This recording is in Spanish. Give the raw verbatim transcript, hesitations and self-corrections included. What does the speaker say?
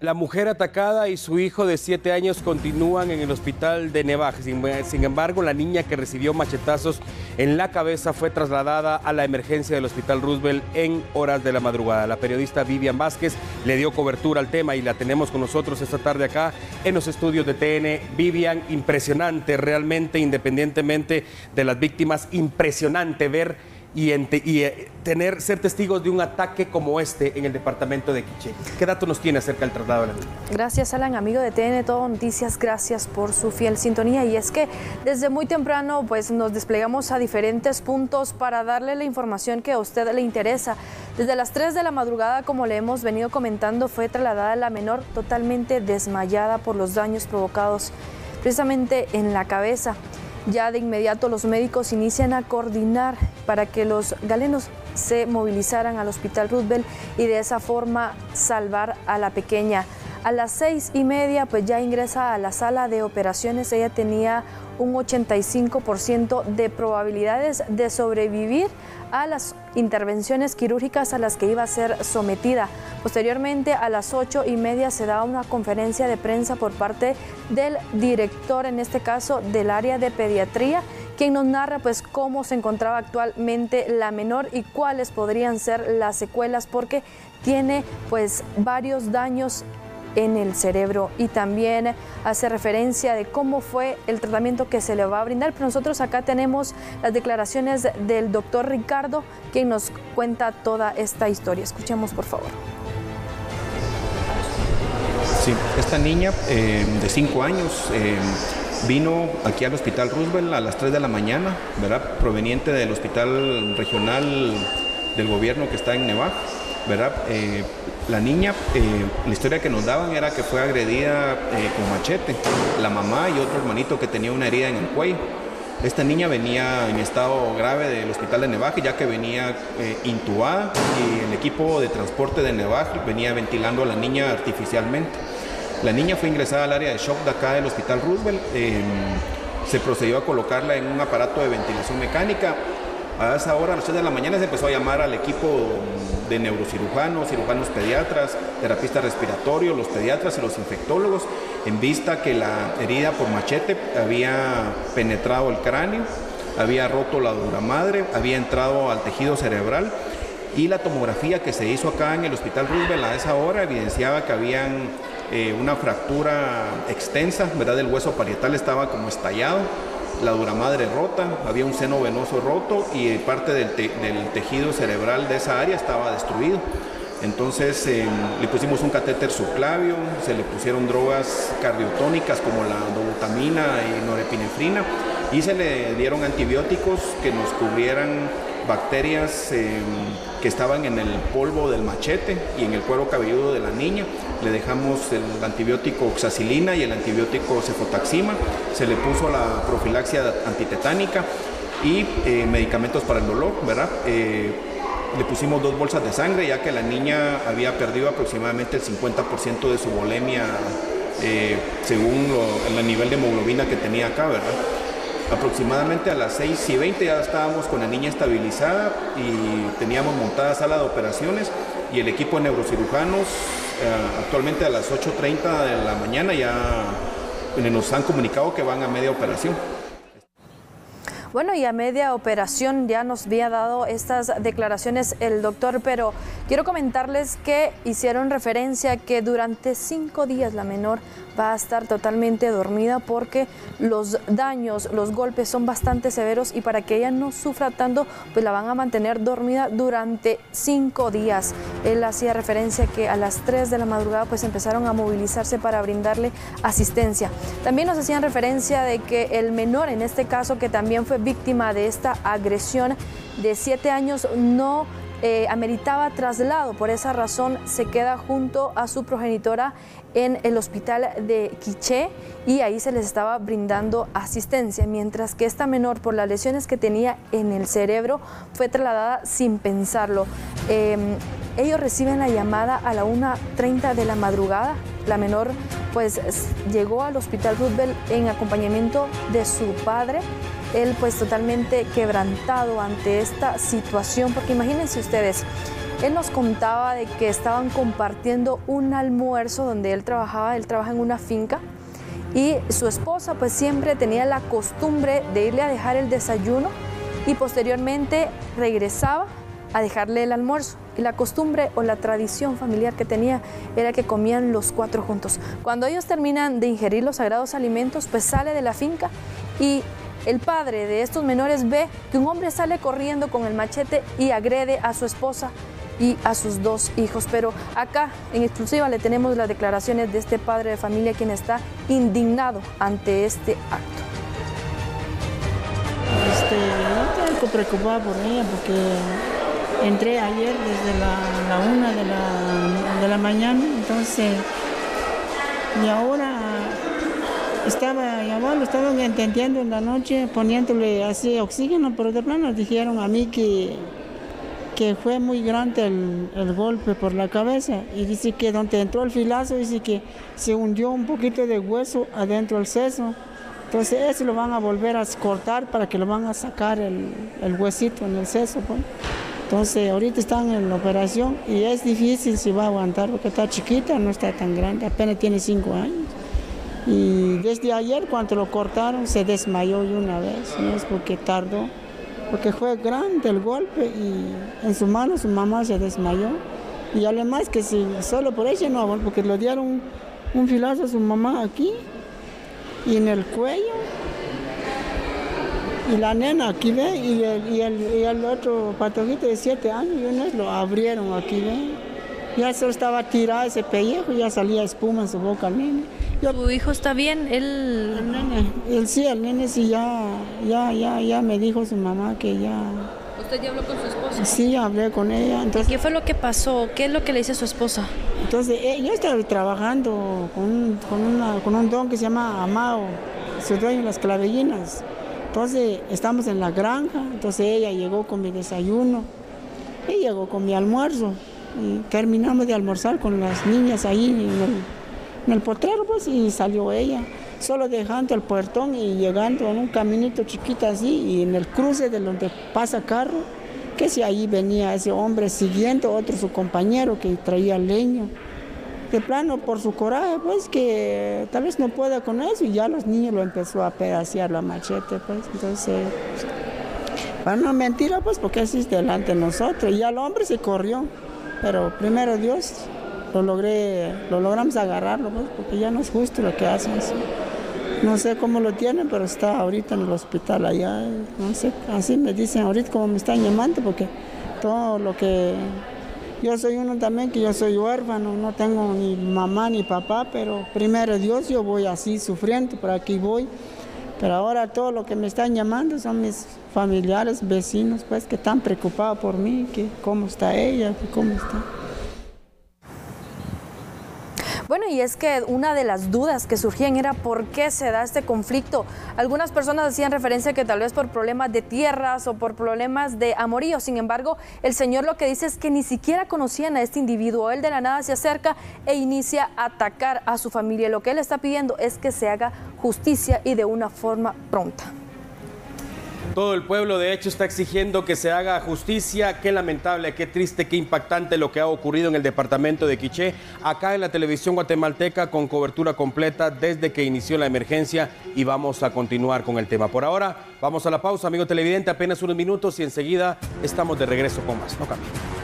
La mujer atacada y su hijo de siete años continúan en el hospital de Nevaj. Sin, sin embargo, la niña que recibió machetazos en la cabeza fue trasladada a la emergencia del Hospital Roosevelt en horas de la madrugada. La periodista Vivian Vázquez le dio cobertura al tema y la tenemos con nosotros esta tarde acá en los estudios de T N. Vivian, impresionante, realmente, independientemente de las víctimas, impresionante ver y, ente, y eh, tener, ser testigos de un ataque como este en el departamento de Quiché. ¿Qué datos nos tiene acerca del traslado de la niña? Gracias, Alan, amigo de T N Todo Noticias, gracias por su fiel sintonía. Y es que desde muy temprano pues nos desplegamos a diferentes puntos para darle la información que a usted le interesa. Desde las tres de la madrugada, como le hemos venido comentando, fue trasladada la menor totalmente desmayada por los daños provocados precisamente en la cabeza. Ya de inmediato los médicos inician a coordinar para que los galenos se movilizaran al Hospital Roosevelt y de esa forma salvar a la pequeña. A las seis y media pues ya ingresa a la sala de operaciones. Ella tenía un ochenta y cinco por ciento de probabilidades de sobrevivir a las intervenciones quirúrgicas a las que iba a ser sometida. Posteriormente, a las ocho y media se da una conferencia de prensa por parte del director, en este caso del área de pediatría, quien nos narra pues cómo se encontraba actualmente la menor y cuáles podrían ser las secuelas, porque tiene pues varios daños en el cerebro, y también hace referencia de cómo fue el tratamiento que se le va a brindar. Pero nosotros acá tenemos las declaraciones del doctor Ricardo, quien nos cuenta toda esta historia. Escuchemos, por favor. Sí, esta niña eh, de cinco años eh, vino aquí al Hospital Roosevelt a las tres de la mañana, ¿verdad? Proveniente del hospital regional del gobierno que está en Nevaj, ¿verdad? Eh, la niña, eh, la historia que nos daban era que fue agredida eh, con machete, la mamá y otro hermanito que tenía una herida en el cuello. Esta niña venía en estado grave del hospital de Nevaj, ya que venía eh, intubada, y el equipo de transporte de Nevaj venía ventilando a la niña artificialmente. La niña fue ingresada al área de shock de acá del Hospital Roosevelt. Eh, se procedió a colocarla en un aparato de ventilación mecánica. A esa hora, a las tres de la mañana, se empezó a llamar al equipo de neurocirujanos, cirujanos pediatras, terapistas respiratorios, los pediatras y los infectólogos, en vista que la herida por machete había penetrado el cráneo, había roto la dura madre, había entrado al tejido cerebral, y la tomografía que se hizo acá en el Hospital Roosevelt a esa hora evidenciaba que habían eh, una fractura extensa, ¿verdad? El hueso parietal estaba como estallado, la dura madre rota, había un seno venoso roto y parte del, te del tejido cerebral de esa área estaba destruido. Entonces eh, le pusimos un catéter subclavio, se le pusieron drogas cardiotónicas como la dobutamina y norepinefrina, y se le dieron antibióticos que nos cubrieran bacterias eh, que estaban en el polvo del machete y en el cuero cabelludo de la niña. Le dejamos el antibiótico oxacilina y el antibiótico cefotaxima, se le puso la profilaxia antitetánica y eh, medicamentos para el dolor, ¿verdad? Eh, le pusimos dos bolsas de sangre, ya que la niña había perdido aproximadamente el cincuenta por ciento de su volemia eh, según lo, el nivel de hemoglobina que tenía acá, ¿verdad? Aproximadamente a las seis y veinte ya estábamos con la niña estabilizada y teníamos montada sala de operaciones, y el equipo de neurocirujanos eh, actualmente a las ocho treinta de la mañana ya nos han comunicado que van a media operación. Bueno, y a media operación ya nos había dado estas declaraciones el doctor, pero quiero comentarles que hicieron referencia que durante cinco días la menor va a estar totalmente dormida, porque los daños, los golpes son bastante severos, y para que ella no sufra tanto, pues la van a mantener dormida durante cinco días. Él hacía referencia que a las tres de la madrugada pues empezaron a movilizarse para brindarle asistencia. También nos hacían referencia de que el menor, en este caso, que también fue víctima de esta agresión de siete años, no eh, ameritaba traslado. Por esa razón se queda junto a su progenitora en el hospital de Quiché, y ahí se les estaba brindando asistencia, mientras que esta menor, por las lesiones que tenía en el cerebro, fue trasladada sin pensarlo. Eh, ellos reciben la llamada a la una treinta de la madrugada. La menor pues llegó al Hospital Roosevelt en acompañamiento de su padre. Él pues totalmente quebrantado ante esta situación, porque imagínense ustedes, Él nos contaba de que estaban compartiendo un almuerzo donde él trabajaba, él trabaja en una finca, y su esposa pues siempre tenía la costumbre de irle a dejar el desayuno y posteriormente regresaba a dejarle el almuerzo. Y la costumbre o la tradición familiar que tenía era que comían los cuatro juntos. Cuando ellos terminan de ingerir los sagrados alimentos, pues sale de la finca y el padre de estos menores ve que un hombre sale corriendo con el machete y agrede a su esposa y a sus dos hijos. Pero acá en exclusiva le tenemos las declaraciones de este padre de familia, quien está indignado ante este acto. Este, yo estoy algo preocupada por ella porque entré ayer desde la, la una de la, de la mañana, entonces, y ahora estaba llamando, estaban entendiendo en la noche, poniéndole así oxígeno, pero de plano dijeron a mí que, que fue muy grande el, el golpe por la cabeza, y dice que donde entró el filazo, dice que se hundió un poquito de hueso adentro del seso. Entonces eso lo van a volver a cortar para que lo van a sacar el, el huesito en el seso, pues. Entonces ahorita están en la operación y es difícil si va a aguantar porque está chiquita, no está tan grande, apenas tiene cinco años. Y desde ayer cuando lo cortaron se desmayó de una vez, no es porque tardó, porque fue grande el golpe y en su mano su mamá se desmayó. Y además que si solo por ella no aguantó, porque le dieron un, un filazo a su mamá aquí y en el cuello, y la nena aquí ve, y el, y el, y el otro patojito de siete años, y una vez lo abrieron aquí ve, ya solo estaba tirado ese pellejo, ya salía espuma en su boca el nene. Yo, ¿Tu hijo está bien? Él... El nene, él sí, el nene sí ya, ya, ya, ya me dijo su mamá que ya... ¿Usted ya habló con su esposa? Sí, ya hablé con ella. Entonces, ¿qué fue lo que pasó? ¿Qué es lo que le dice a su esposa? Entonces, eh, yo estaba trabajando con un, con, una, con un don que se llama Amao, su dueño de las clavellinas. Entonces, estamos en la granja, entonces ella llegó con mi desayuno, y llegó con mi almuerzo, y terminamos de almorzar con las niñas ahí en el, en el potrero, pues, y salió ella, solo dejando el puertón y llegando en un caminito chiquito así, y en el cruce de donde pasa carro, que si ahí venía ese hombre siguiendo, otro su compañero que traía leño. De plano, por su coraje, pues, que tal vez no pueda con eso, y ya los niños lo empezó a pedacear la machete, pues, entonces, para no mentira, pues, porque así es delante de nosotros, y ya el hombre se corrió, pero primero Dios, lo logré, lo logramos agarrarlo, pues, porque ya no es justo lo que hacen, ¿sí? No sé cómo lo tienen, pero está ahorita en el hospital allá, no sé, así me dicen ahorita como me están llamando, porque todo lo que... Yo soy uno también, que yo soy huérfano, no tengo ni mamá ni papá, pero primero Dios, yo voy así sufriendo, por aquí voy. Pero ahora todo lo que me están llamando son mis familiares, vecinos, pues, que están preocupados por mí, que cómo está ella, que cómo está. Bueno, y es que una de las dudas que surgían era por qué se da este conflicto. Algunas personas hacían referencia que tal vez por problemas de tierras o por problemas de amorío. Sin embargo, el señor lo que dice es que ni siquiera conocían a este individuo. Él de la nada se acerca e inicia a atacar a su familia. Lo que él está pidiendo es que se haga justicia y de una forma pronta. Todo el pueblo, de hecho, está exigiendo que se haga justicia. Qué lamentable, qué triste, qué impactante lo que ha ocurrido en el departamento de Quiché. Acá en la televisión guatemalteca, con cobertura completa desde que inició la emergencia, y vamos a continuar con el tema. Por ahora, vamos a la pausa, amigo televidente, apenas unos minutos y enseguida estamos de regreso con más. No cambien.